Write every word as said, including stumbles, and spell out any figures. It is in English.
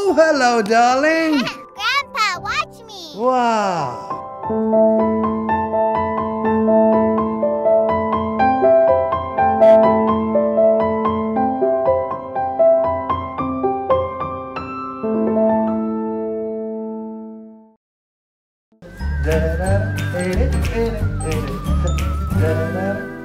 Oh, hello, darling. Grandpa, watch me. Wow. Da da da, eh, eh, eh, eh, da da da.